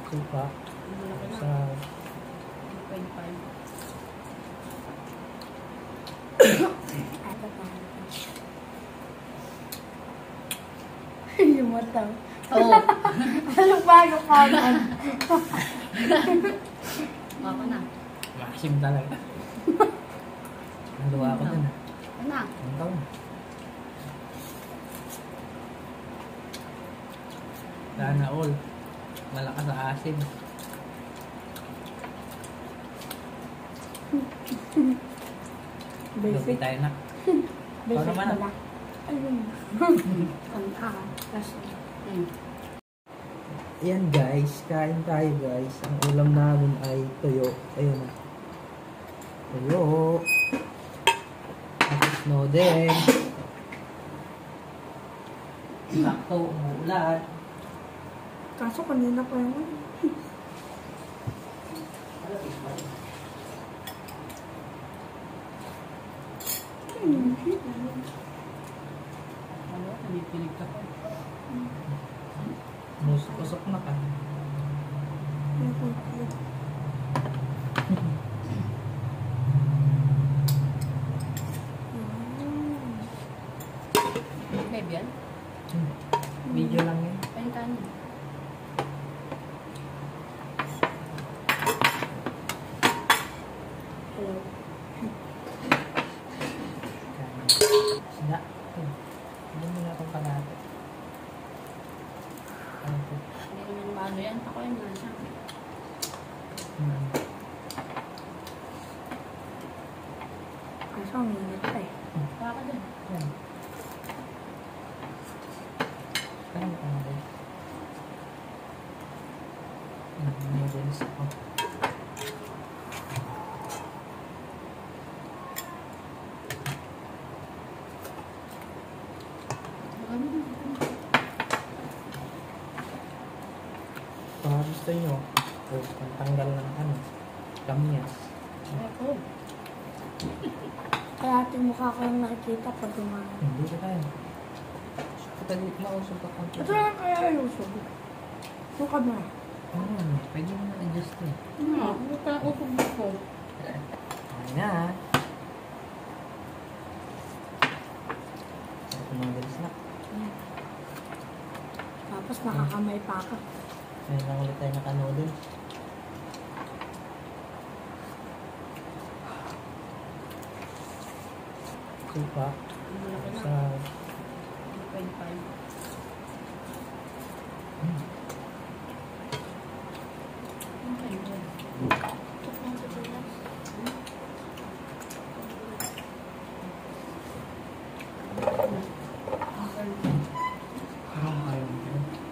Supa. Malaki na. Sa 2.5. Yung mata. Oo. Ano ba yung kanan? Baka na. maasim talaga. Naluwa ako dun. Anak. Ang taon. Sana all. Malakas sa asin. Lupi Basic. tayo na. Basic Para naman, pala. Ayun. Ang kasi. Ayan guys, kain tayo guys. Ang ulam namin ay tuyo. Ayun na. Tuyo. Tapos noodle. Sakto, umuulan. Kaso kanina pa yung Ano? Pinipilig ka pa. Usok na ka. Babe yan? Video lang yun. Pain kanin. Sida. Hindi mo na itong kalate. Ano po? Hindi naman maano yan. Ako yung nasa. Kaso ang init pa eh. Baka dyan. Yan. Parang ito na rin. Noodles ako. Baka gusto nyo. Pantanggal ng ano. Kamyas. Ako. Kaya ating mukha ko lang nakikita pag kumain. Hindi ka tayo. Patalit mausap ka konti. Ito lang kaya ayusog. Ito ka na. Pwede mo na adjust eh. Ano ka usog ko? Ay na. Ito noodles na. Tapos nakakamay pa ako. Ngayon lang ulit tayo naka-noodles. Supa. Malaki na. Sa 2.5. parang ayaw mo.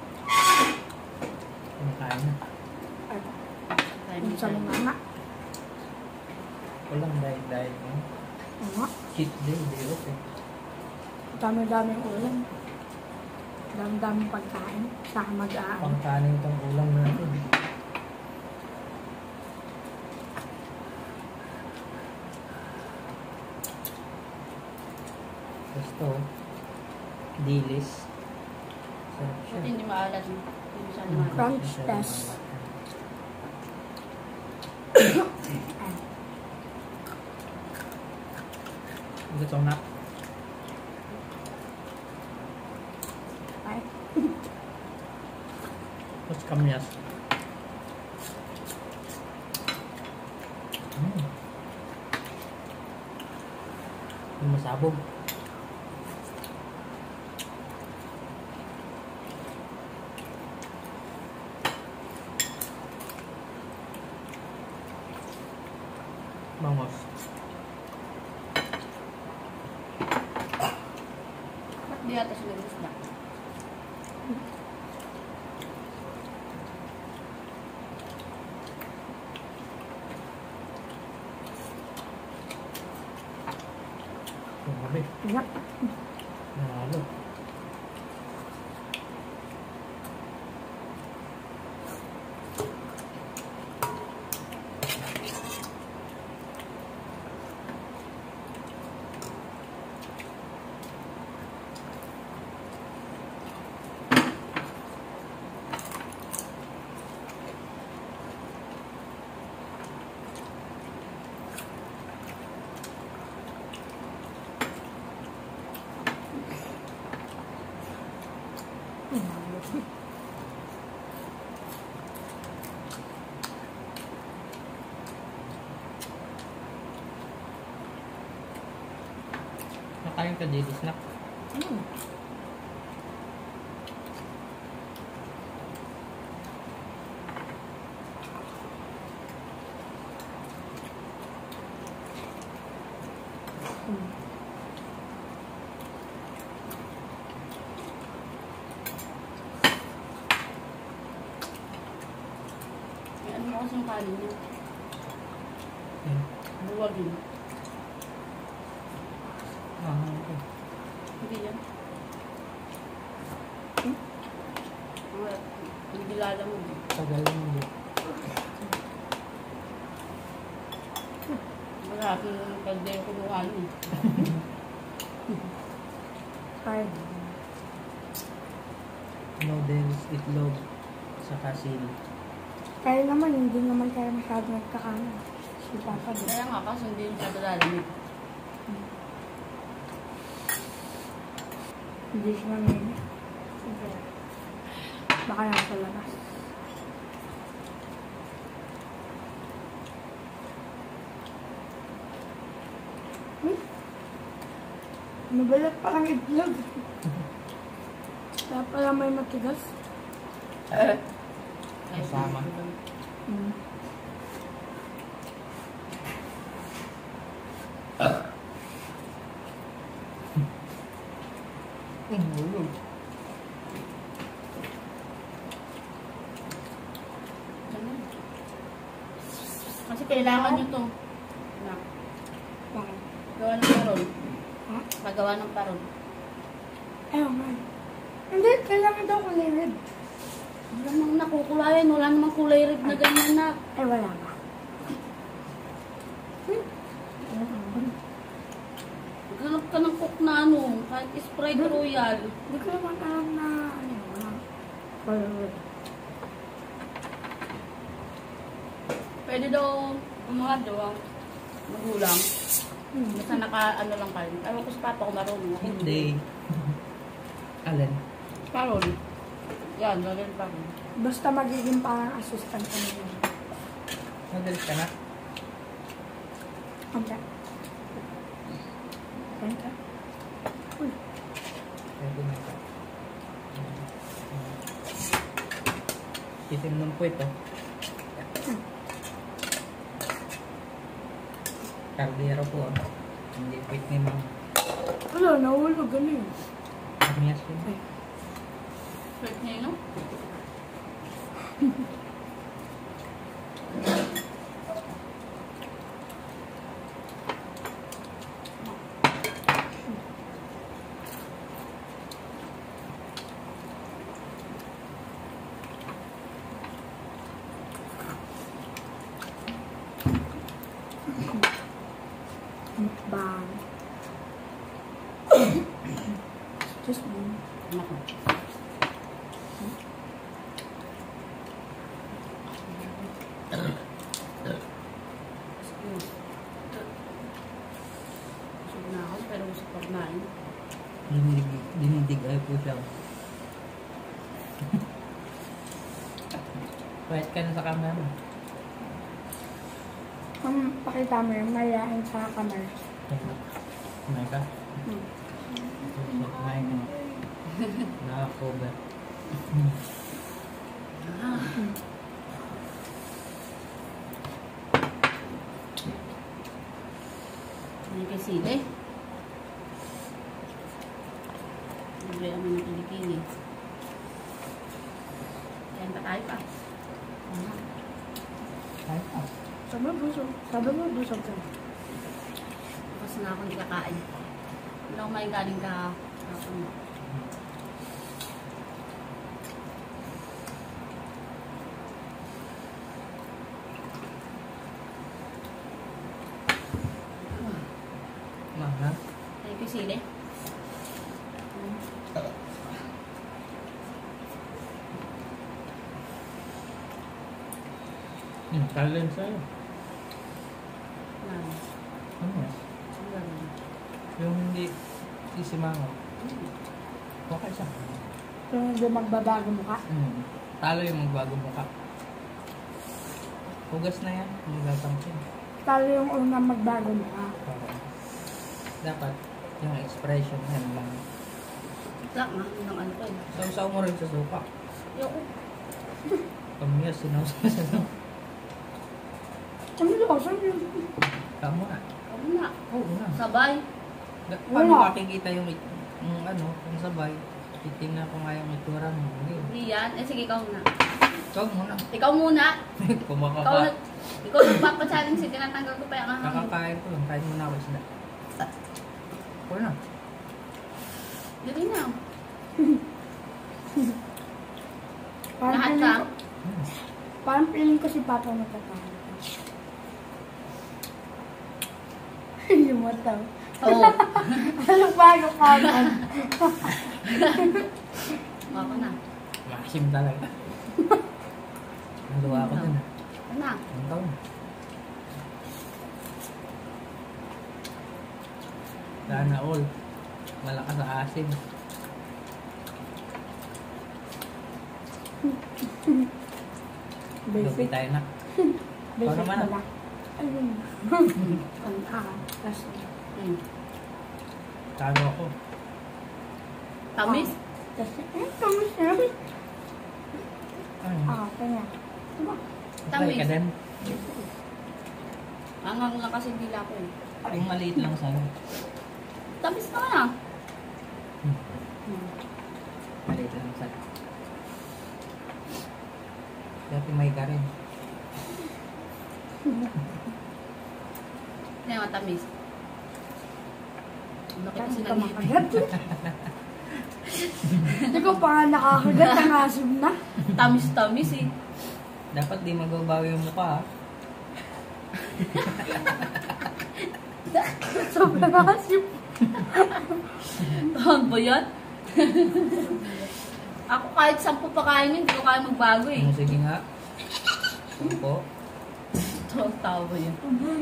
Kumakain na. Yung sa mga anak. Walang diet mo. Oo. Cheat day, day off eh. Dami-daming ulam. Dami-daming pagkain. Saka mag-aan. Pangkanin itong ulam natin. Gusto. Dilis. Sarap siya. Buti hindi maalat. Hindi siya maalat. Crunch test. Gusto na. Ay. Tapos kamyas. Yung masabog. Bangos. Ba't di ata sila isda? Grabe. Yep. Nalo. Kain ka, daily snack. Hmm. May ano mo kasi yung kanin niya. Hmm. Buwag yun. Okay. Hindi yan. Hmm? Hindi lala mo. Tagal mo yun. Marami yung kaldero kumuha niya. Hard. Noodles, itlog, saka sili. Kaya naman, hindi naman kaya masyado nagkakanan. Si Papa din. Kaya nga kasi hindi yung masyado lalamig. Hindi siya nangyayari. Baka nasa labas. Mabalat parang itlog. Kaya pala may matigas. Kasama. Hmm. Hulog. Ganun. Kasi kailangan nyo to. Na, Bakit? gawa ng parol. Ha? Pagawa ng parol. Ayaw nga. Hindi, kailangan daw kulay red. Wala namang nakukulayan. Wala namang kulay red na ganyan na. Ay, wala ba? Maghanap ka ng cook na ano. Kahit Sprite Royal. Hindi ko naman alam na ano, wala. Kulay red. Pwede daw mga daw magulang. Basta naka ano lang kayo. Ewan ko sa papa ko marunong. Ako Hindi. Alin? Parol. Yan, gagawin pa rin. Basta magiging parang assistant ka nila. Noodles ka na? Okay. Okay. Uy, Pwede na ka. Itim ng puwet, oh. Kaldero po, oh. Hindi puwet ni Ma'am. wala, nahulog. Ano yun? Parehas yun. Ay, Pwede niya yun, no? mukbang. Just me. Naku. Busog na ako, pero gusto pa kumain. Dinidig ay po siya. Pwede ka na sa camera. Pakita mo yung mayayain sa kamar. Kumain ka? Hmm. Kumain ka. Naka-cover. Hindi kay sili. Libre kami ng kilikili. Kain pa tayo pa. Kain ka. Sabi mo, busog ka. Tapos na ako hindi kakain. Wala akong may galing ka. Mahal. Ay, kay sili. Talent sa'yo. Yan. Ano? Ang gagawin. Yung hindi isimango. Okay siya. Yung hindi magbabago mukha. Talo yung magbago mukha. Hugas na yan. Hindi gatangkin. Talo yung unang magbago mukha. Dapat Yung expression yan lang. Sak na, yun ang ano ko eh. Sausaw mo rin sa suka. Ayoko. Pamiyas, sinausaw sa suka. Ano lasa yun? Kamo na. Ano na? Oo na. Sabay. Paano Wala. makikita yung ano, kung sabay? Titingnan ko nga yung itsura mo. Hindi. Hindi yan. Eh sige, ikaw na. Ikaw muna. Ikaw muna. Ikaw na. Kumakaka. Ikaw nagpapachallenge sige, tinatanggal ko pa yung ahang. Kakakain ko lang. Kain muna ako isda. Ako na. Dali na. Parang Lahat feeling ka. ko, parang feeling ko si Papa matatawa. Yung mata. Oo. Ano ba yung kanan? Ako na. Masim talaga. Naluwa ako dun. Ako na. Ang taon. Sana all. Malakas sa asin. Lupi Basic. tayo na. Basic Ikaw naman, pala. Ayun. Ang kasi. Tago ako. Tamis? Kasi, tamis yan. Ano? Kanya. Diba? Try ka din. Angang lang kasi dila ko eh. Yung maliit lang sa'yo. Tamis naman ah. Maliit lang sa'yo. Dati may ka rin. Hindi naman tamis. Bakit kasi Kasi ka nag makagat. Hindi ko pa nga nakakagat ang asim na. Tamis-tamis eh. Dapat di magbabawi yung mukha, ha? Sobrang asim. Tahan ba yan? Ako kahit 10 pakain yun, hindi ko kaya magbago eh. Sige nga. Sampo. Tawa yun.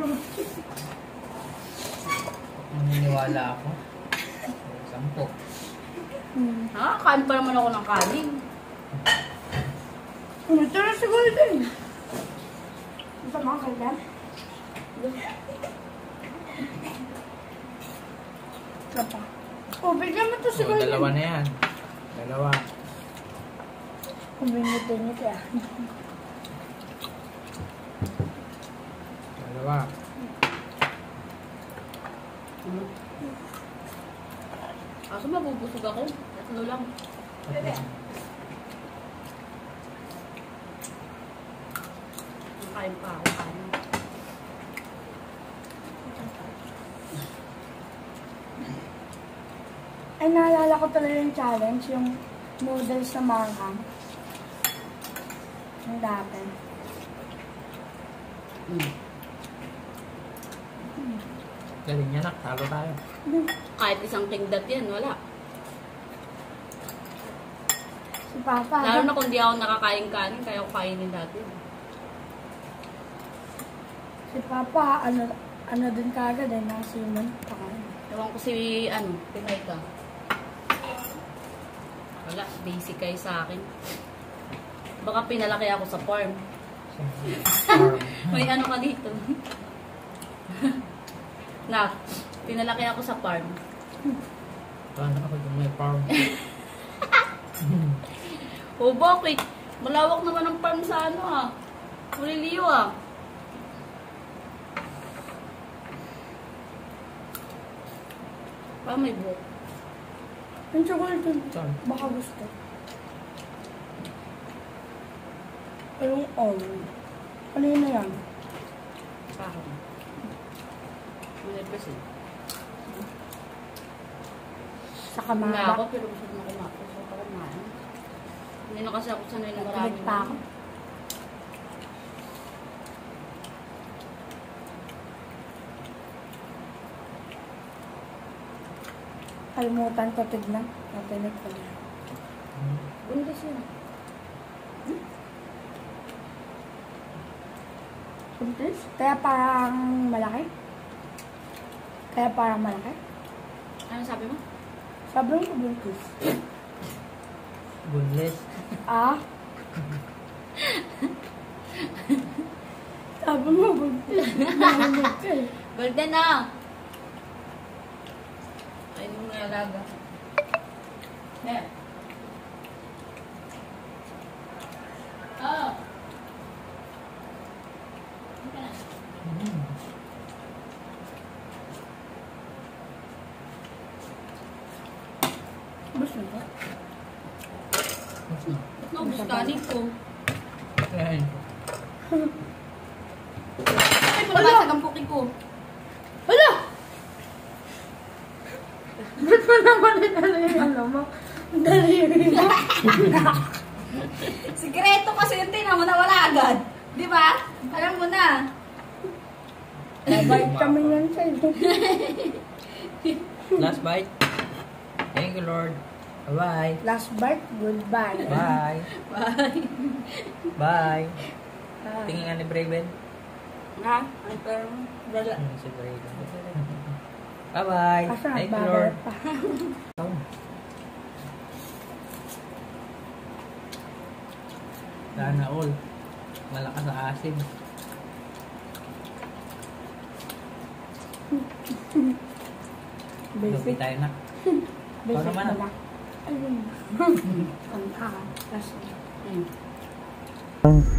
Naniniwala ako. Sampo. Kain pa naman ako ng kanin. Ito na siguro din. Ito mga kailan? Ito pa. Oh, bigyan mo ito siguro din. Dalawa na yan. Dalawa. Kuminit-init ya. Dalawa. Kaso mabubusog ako. Tatlo lang. Kain pa ako. Kain. Ay, naalala ko talaga yung challenge, yung noodles na manghang. Yung dati. Galing yan, talo tayo. Kahit isang kingdat yan, wala. Si Papa. Lalo na kung di ako nakakain kanin, kaya ako kainin dati. Si Papa, ano din kagad eh, nasiman. Pakain. Ewan ko si, Pinay ka. Wala, basic kayo sa akin. Baka pinalaki ako sa farm. May ano ka dito. Na, pinalaki ako sa farm. Paano ako kung may farm? O bakit? Malawak naman ang farm sa Muliliyo Parang may buhok. Yung chocolate dun, Saan? baka gusto. Yung ano yun na yan? Sa akin. 100%. Sa Hindi kamara. ako, pero gusto na kumain. Gusto ko kumain. Hindi na kasi ako sanay na maraming. Galit pa ako. Kalimutan ko tignan. Natinig ko na. Bundes yun. Buntis? Kaya parang malaki? Kaya parang malaki? Ano sabi mo? Sabi mo buntis. Bunless. Sabi mo buntis. Narinig ka eh. Golden na! may alaga. Eh. Oh. Okay na. Bus na ba? Ba't naubos kanin ko? Ayan. Ay, malabasag ang puki ko. Hala! Ba't mo naman ano mo? Sikreto kasi yung tina mo nawala agad. Di ba? Alam mo na. Bait kami yan sa'yo. Last bite. Thank you, Lord. Bye. Last bite, goodbye. Bye. Bye. Bye. Ah. Tingin nga ni Braven. Ha? Ay, pero... Dala. Si Braven. Bye-bye. Kaso Thank you, nagbabar Lord. pa. Sana all. Malakas sa asin. Lupi Basic. tayo na. Basic naman, na lang. Ayun. Ang kasi. Hmm.